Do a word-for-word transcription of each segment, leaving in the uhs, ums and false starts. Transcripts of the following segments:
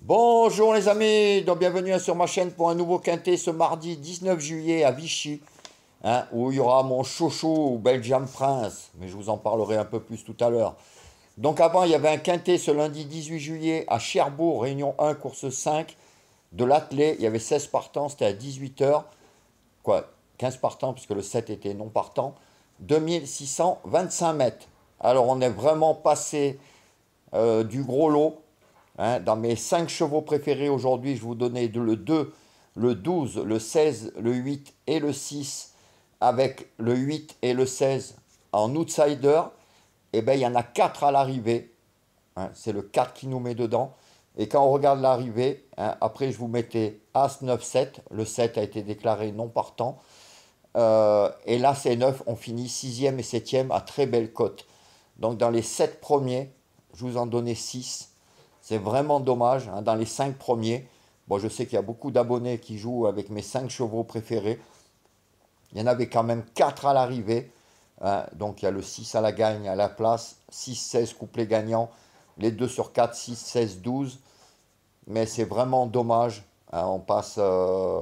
Bonjour les amis, donc bienvenue sur ma chaîne pour un nouveau quintet ce mardi dix-neuf juillet à Vichy, hein, où il y aura mon chouchou Belgium Prince, mais je vous en parlerai un peu plus tout à l'heure. Donc avant, il y avait un quintet ce lundi dix-huit juillet à Cherbourg, Réunion un, course cinq, de l'attelé, il y avait seize partants, c'était à dix-huit heures, quoi, quinze partants puisque le sept était non partant, deux mille six cent vingt-cinq mètres. Alors on est vraiment passé euh, du gros lot. Hein, dans mes cinq chevaux préférés aujourd'hui, je vous donnais le deux, le douze, le seize, le huit et le six, avec le huit et le seize en outsider. Et bien, il y en a quatre à l'arrivée. Hein, c'est le quatre qui nous met dedans. Et quand on regarde l'arrivée, hein, après, je vous mettais As neuf sept. Le sept a été déclaré non partant. Euh, et là, c'est neuf. On finit sixième et septième à très belle cote. Donc, dans les sept premiers, je vous en donnais six. C'est vraiment dommage, hein, dans les cinq premiers. Bon, je sais qu'il y a beaucoup d'abonnés qui jouent avec mes cinq chevaux préférés. Il y en avait quand même quatre à l'arrivée. Hein, donc il y a le six à la gagne, à la place, six seize couplet gagnant, les deux sur quatre, six seize douze. Mais c'est vraiment dommage. Hein, on passe euh,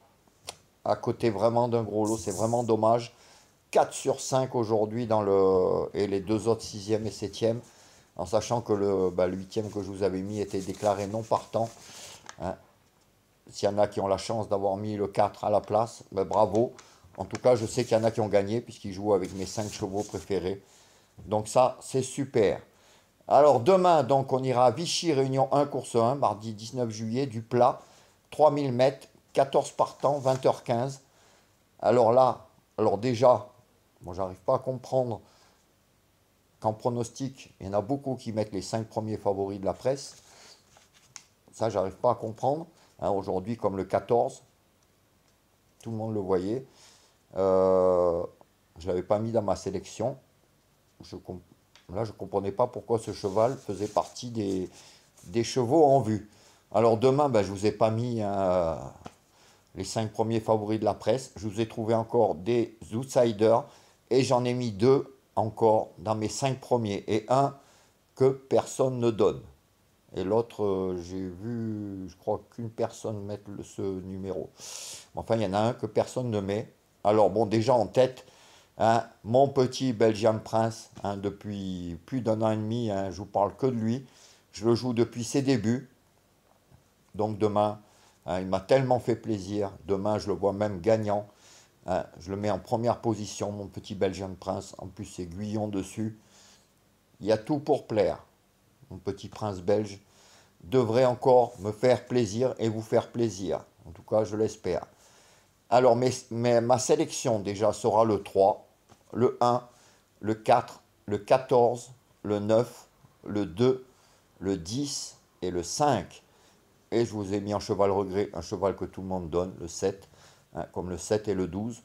à côté vraiment d'un gros lot. C'est vraiment dommage. quatre sur cinq aujourd'hui dans le et les deux autres sixième et septième. En sachant que le, bah, le huitième que je vous avais mis était déclaré non partant. Hein. S'il y en a qui ont la chance d'avoir mis le quatre à la place, bah, bravo. En tout cas, je sais qu'il y en a qui ont gagné puisqu'ils jouent avec mes cinq chevaux préférés. Donc ça, c'est super. Alors demain, donc, on ira à Vichy, Réunion un, course un, mardi dix-neuf juillet, du plat, trois mille mètres, quatorze partants, vingt heures quinze. Alors là, alors déjà, bon, j'arrive pas à comprendre qu'en pronostic, il y en a beaucoup qui mettent les cinq premiers favoris de la presse. Ça, j'arrive pas à comprendre. Hein, aujourd'hui, comme le quatorze, tout le monde le voyait. Euh, je ne l'avais pas mis dans ma sélection. Je Là, je ne comprenais pas pourquoi ce cheval faisait partie des, des chevaux en vue. Alors demain, ben, je ne vous ai pas mis hein, les cinq premiers favoris de la presse. Je vous ai trouvé encore des outsiders et j'en ai mis deux encore dans mes cinq premiers et un que personne ne donne. Et l'autre, euh, j'ai vu, je crois qu'une personne mette le, ce numéro. Enfin, il y en a un que personne ne met. Alors, bon, déjà en tête, hein, mon petit Belgium Prince, hein, depuis plus d'un an et demi, hein, je vous parle que de lui. Je le joue depuis ses débuts. Donc demain, hein, il m'a tellement fait plaisir. Demain, je le vois même gagnant. Hein, je le mets en première position, mon petit Belgium Prince. En plus, c'est Guyon dessus. Il y a tout pour plaire. Mon petit prince belge devrait encore me faire plaisir et vous faire plaisir. En tout cas, je l'espère. Alors, mes, mes, ma sélection déjà sera le trois, le un, le quatre, le quatorze, le neuf, le deux, le dix et le cinq. Et je vous ai mis en cheval regret, un cheval que tout le monde donne, le sept, hein, comme le sept et le douze.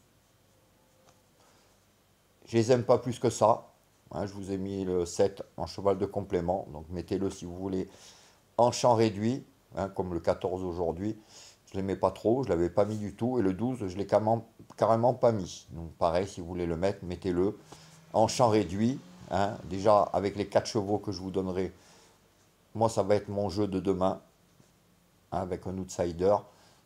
Je les aime pas plus que ça. Hein, je vous ai mis le sept en cheval de complément, donc mettez-le si vous voulez en champ réduit, hein, comme le quatorze aujourd'hui. Je ne l'aimais pas trop, je ne l'avais pas mis du tout. Et le douze, je ne l'ai carrément, carrément pas mis. Donc pareil, si vous voulez le mettre, mettez-le en champ réduit. Hein. Déjà, avec les quatre chevaux que je vous donnerai, moi, ça va être mon jeu de demain, hein, avec un outsider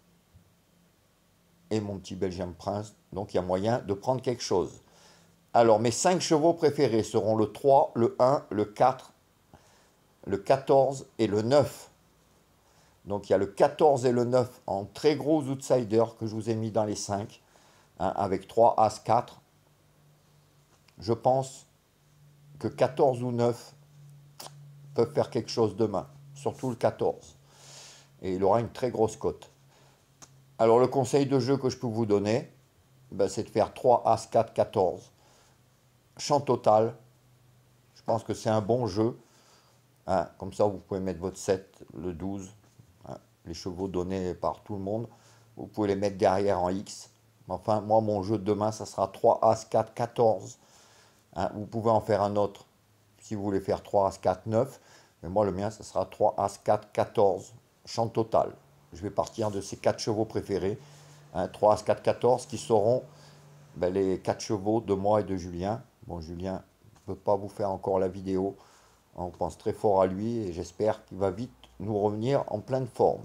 et mon petit Belgian Prince. Donc il y a moyen de prendre quelque chose. Alors, mes cinq chevaux préférés seront le trois, le un, le quatre, le quatorze et le neuf. Donc, il y a le quatorze et le neuf en très gros outsiders que je vous ai mis dans les cinq, hein, avec trois, As, quatre. Je pense que quatorze ou neuf peuvent faire quelque chose demain, surtout le quatorze. Et il aura une très grosse cote. Alors, le conseil de jeu que je peux vous donner, ben, c'est de faire trois, As, quatre, quatorze. Champ total. Je pense que c'est un bon jeu. Hein, comme ça, vous pouvez mettre votre sept, le douze, hein, les chevaux donnés par tout le monde. Vous pouvez les mettre derrière en X. Enfin, moi, mon jeu de demain, ça sera trois, As, quatre, quatorze. Hein, vous pouvez en faire un autre si vous voulez faire trois, As, quatre, neuf. Mais moi, le mien, ça sera trois, As, quatre, quatorze. Champ total. Je vais partir de ces quatre chevaux préférés. Hein, trois, As, quatre, quatorze, qui seront ben, les quatre chevaux de moi et de Julien. Bon, Julien ne peut pas vous faire encore la vidéo. On pense très fort à lui et j'espère qu'il va vite nous revenir en pleine forme.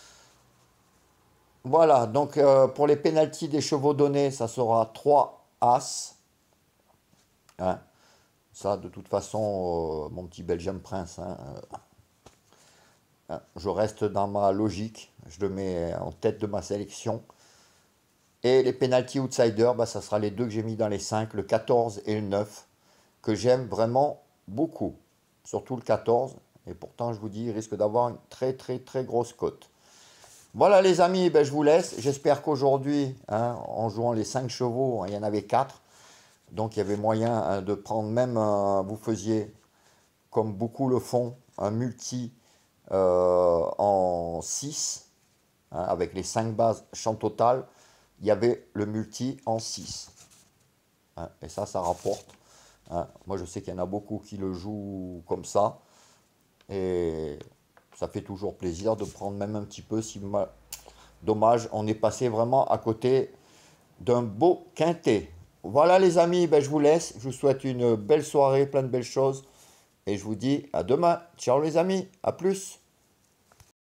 Voilà, donc euh, pour les pénaltys des chevaux donnés, ça sera trois As. Hein. Ça, de toute façon, euh, mon petit Belgium Prince, hein, euh, je reste dans ma logique. Je le mets en tête de ma sélection. Et les penalty outsiders, bah, ça sera les deux que j'ai mis dans les cinq, le quatorze et le neuf, que j'aime vraiment beaucoup. Surtout le quatorze. Et pourtant, je vous dis, il risque d'avoir une très très très grosse cote. Voilà les amis, ben, je vous laisse. J'espère qu'aujourd'hui, hein, en jouant les cinq chevaux, il y en avait quatre. Donc il y avait moyen hein, de prendre même, euh, vous faisiez, comme beaucoup le font, un multi euh, en six, hein, avec les cinq bases champ total. Il y avait le multi en six. Hein, et ça, ça rapporte. Hein. Moi, je sais qu'il y en a beaucoup qui le jouent comme ça. Et ça fait toujours plaisir de prendre même un petit peu. Si ma... Dommage, on est passé vraiment à côté d'un beau quintet. Voilà les amis, ben, je vous laisse. Je vous souhaite une belle soirée, plein de belles choses. Et je vous dis à demain. Ciao les amis, à plus.